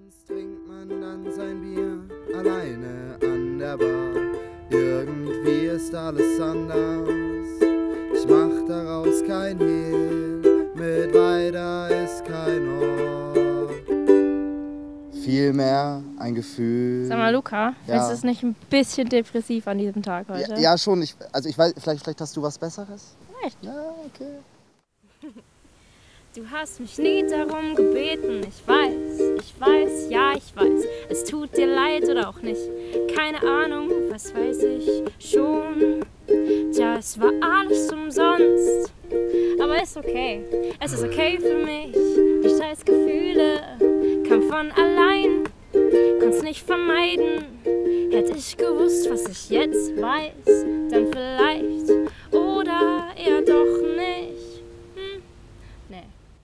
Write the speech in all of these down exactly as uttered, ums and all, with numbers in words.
Abends trinkt man dann sein Bier alleine an der Bar. Irgendwie ist alles anders. Ich mach daraus kein Hehl. Mit weiter ist kein Ort. Vielmehr ein Gefühl. Sag mal, Luca, Ja. ist es nicht ein bisschen depressiv an diesem Tag heute? Ja, ja schon. Ich, also ich weiß, vielleicht, vielleicht hast du was Besseres? Echt? Ja, okay. Du hast mich nie darum gebeten, ich weiß, ich weiß, ja, ich weiß. Es tut dir leid oder auch nicht, keine Ahnung, was weiß ich schon. Tja, es war alles umsonst, aber ist okay, es ist okay für mich. Die Scheißgefühle kamen von allein, konnt's nicht vermeiden. Hätte ich gewusst, was ich jetzt weiß, dann vielleicht oder eher doch nicht. Hm? Nee.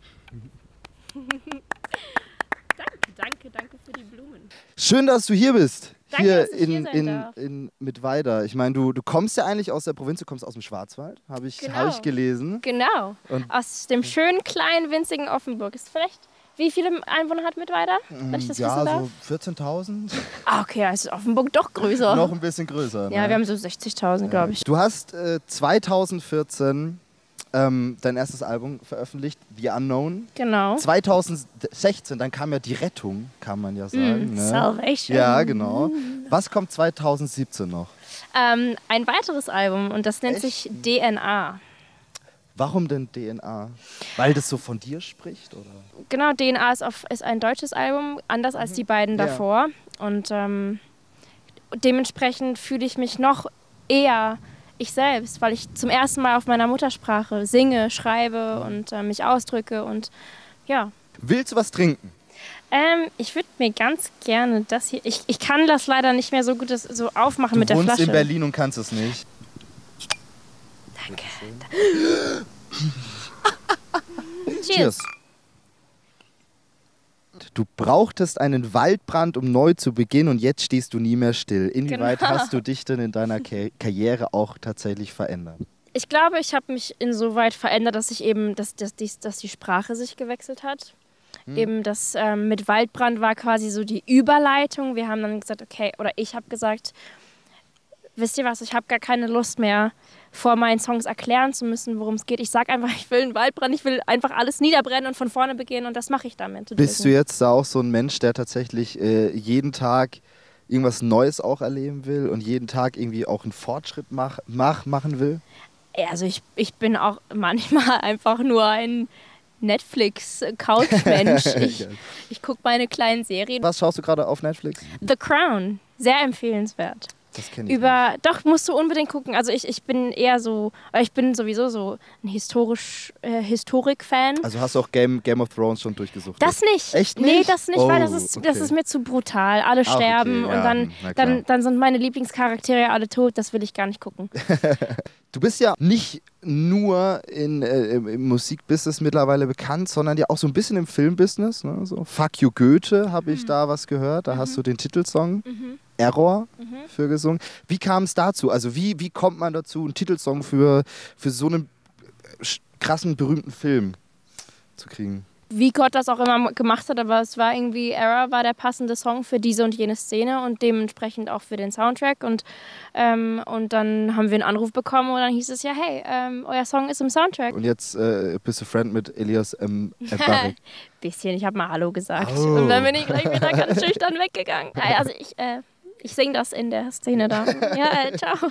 Danke, danke, danke für die Blumen. Schön, dass du hier bist. Danke, hier dass ich in, hier sein in, darf. in Mittweida. Ich meine, du, du kommst ja eigentlich aus der Provinz, du kommst aus dem Schwarzwald, habe ich, Genau. hab ich gelesen. Genau, Und- aus dem schönen, kleinen, winzigen Offenburg. Ist vielleicht, wie viele Einwohner hat Mittweida, wenn ich das ja, wissen darf? so vierzehntausend. Ah, okay, also ist Offenburg doch größer. Noch ein bisschen größer. Ja, ne? wir haben so sechzigtausend, glaube ich. Du hast äh, zweitausendvierzehn ähm, dein erstes Album veröffentlicht, The Unknown. Genau. zweitausendsechzehn, dann kam ja Die Rettung, kann man ja sagen. Mm, ne? Salvation. Ja, genau. Was kommt zweitausendsiebzehn noch? Ähm, ein weiteres Album und das nennt Echt? sich D N A. Warum denn D N A? Weil das so von dir spricht? Oder? Genau, D N A ist, auf, ist ein deutsches Album, anders als die beiden Ja. davor. Und ähm, dementsprechend fühle ich mich noch eher ich selbst, weil ich zum ersten Mal auf meiner Muttersprache singe, schreibe und äh, mich ausdrücke. Und ja. Willst du was trinken? Ähm, ich würde mir ganz gerne das hier. Ich, ich kann das leider nicht mehr so gut das, so aufmachen Du mit der wohnst Flasche. in Berlin und kannst es nicht. Danke. Cheers. Cheers. Du brauchtest einen Waldbrand, um neu zu beginnen und jetzt stehst du nie mehr still. Inwieweit Genau. hast du dich denn in deiner Ka- Karriere auch tatsächlich verändert? Ich glaube, ich habe mich insoweit verändert, dass ich eben, dass, dass, die, dass die Sprache sich gewechselt hat. Hm. Eben das ähm, mit Waldbrand war quasi so die Überleitung. Wir haben dann gesagt, okay, oder ich habe gesagt, wisst ihr was, ich habe gar keine Lust mehr, vor meinen Songs erklären zu müssen, worum es geht. Ich sage einfach, ich will einen Waldbrand, ich will einfach alles niederbrennen und von vorne beginnen und das mache ich damit. Bist du jetzt da auch so ein Mensch, der tatsächlich äh, jeden Tag irgendwas Neues auch erleben will und jeden Tag irgendwie auch einen Fortschritt mach, mach, machen will? Ja, also ich, ich bin auch manchmal einfach nur ein Netflix-Couch-Mensch. Ich, ich gucke meine kleinen Serien. Was schaust du gerade auf Netflix? The Crown, sehr empfehlenswert. Das kenne ich Über, doch, musst du unbedingt gucken. Also ich, ich bin eher so, oder ich bin sowieso so ein historisch, äh, Historik-Fan. nicht. Also hast du auch Game, Game of Thrones schon durchgesucht? Das nicht. Echt Nee, nicht? das nicht, weil das Oh, ist, das okay. ist mir zu brutal. Alle Ach, sterben okay, ja, und dann, na klar. dann, dann sind meine Lieblingscharaktere alle tot. Das will ich gar nicht gucken. Du bist ja nicht nur in, äh, im, im Musikbusiness mittlerweile bekannt, sondern ja auch so ein bisschen im Filmbusiness. Ne? So Fuck You Goethe habe ich da was gehört. Da hast du den Titelsong Error für gesungen. Wie kam es dazu? Also wie, wie kommt man dazu, einen Titelsong für, für so einen sch- krassen, berühmten Film zu kriegen? Wie Gott das auch immer gemacht hat, aber es war irgendwie, Error war der passende Song für diese und jene Szene und dementsprechend auch für den Soundtrack. Und, ähm, und dann haben wir einen Anruf bekommen und dann hieß es ja, hey, ähm, euer Song ist im Soundtrack. Und jetzt äh, bist du Friend mit Elias M. Mbarek. Bisschen, ich habe mal Hallo gesagt. Oh. Und dann bin ich gleich wieder ganz schüchtern weggegangen. Also ich, äh, ich singe das in der Szene da. Ja, äh, ciao.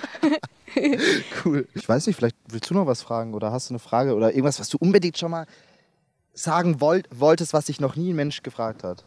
Cool. Ich weiß nicht, vielleicht willst du noch was fragen oder hast du eine Frage oder irgendwas, was du unbedingt schon mal sagen wollt, wolltest, was dich noch nie ein Mensch gefragt hat?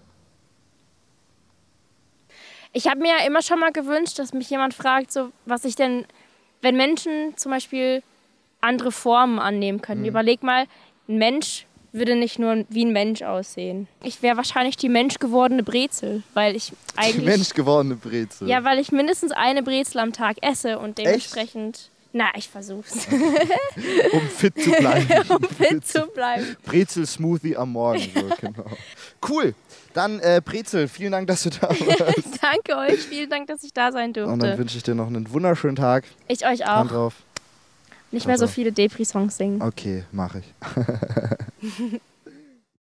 Ich habe mir ja immer schon mal gewünscht, dass mich jemand fragt, so, was ich denn, wenn Menschen zum Beispiel andere Formen annehmen können. Mhm. Überleg mal, ein Mensch würde nicht nur wie ein Mensch aussehen. Ich wäre wahrscheinlich die menschgewordene Brezel, weil ich Die eigentlich... menschgewordene Brezel. Ja, weil ich mindestens eine Brezel am Tag esse und dementsprechend... Na, ich versuch's. Um fit zu bleiben. Um fit zu bleiben. Brezel-Smoothie am Morgen. So, genau. Cool. Dann äh, Brezel, vielen Dank, dass du da warst. Danke euch. Vielen Dank, dass ich da sein durfte. Und dann wünsche ich dir noch einen wunderschönen Tag. Ich euch Hand auch. drauf. Nicht mehr so Ciao, ciao. viele Depri-Songs singen. Okay, mache ich.